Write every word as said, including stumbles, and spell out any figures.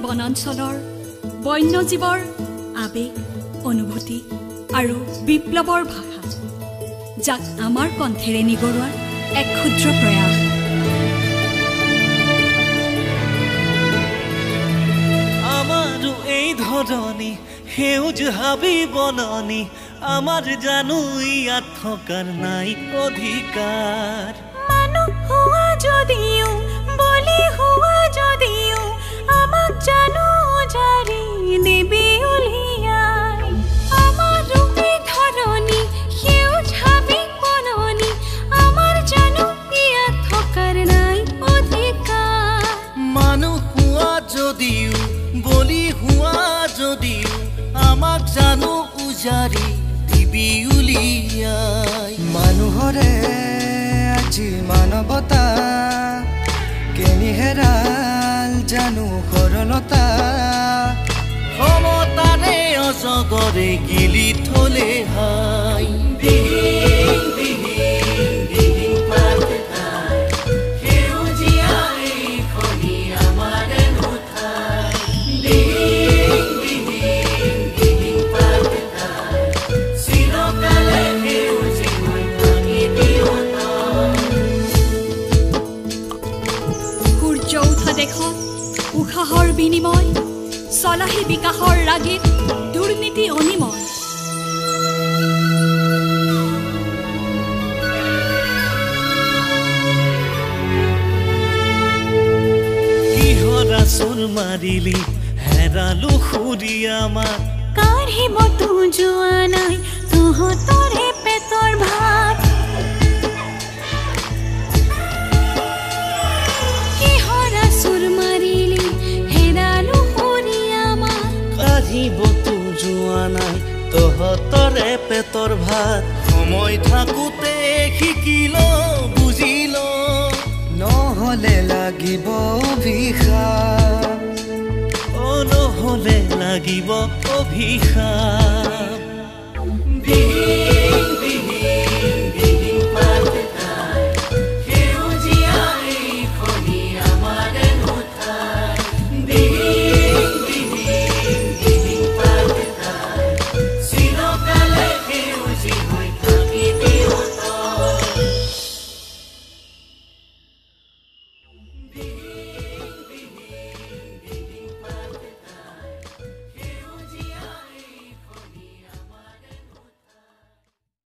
বনাঞ্চলৰ বন্যজীৱৰ আবেগ অনুভূতি আৰু বিপ্লৱৰ ভাষা যাক আমাৰ কণ্ঠেৰে নিগৰুৱাৰ এক ক্ষুদ্ৰ প্ৰয়াস আমাৰো এই ধৰণী সেউজ হাবি বননি আমাৰ জানো ইয়াত থকাৰ নাই অধিকাৰ মানুহ হোৱা যদিও বলি হোৱা যদিও আমাক জানো জাৰি দিবি উলিয়াই আমাৰো এই ধৰণী সেউজ হাবি বননি আমাৰ জানো ইয়াত থকাৰ নাই অধিকাৰ মানুহ হোৱা যদিও বলি হোৱা যদিও আমাক জানো উজাৰি দিবি উলিয়াই মানুহৰে আজি মানৱতা কেনি হেৰাল জানো সৰলতা ক্ষমতাৰে অজগৰে গিলি থলে হাই দেশত উশাহৰ বিনিময় চলাহী বিকাশৰ ৰাগীত দুৰ্নীতি অনিময় কিহৰা চোৰ মাৰিলি হেৰালো খুৰীয়ামা কাঢ়িব তো যোৱা নাই তহঁতৰে পেটৰ ভাত তহঁতৰে পেটৰ ভাত সময় থাকোতে শিকিল বুজিল নহলে লাগিব অভিশাপ অ নহলে লাগিব অভিশাপ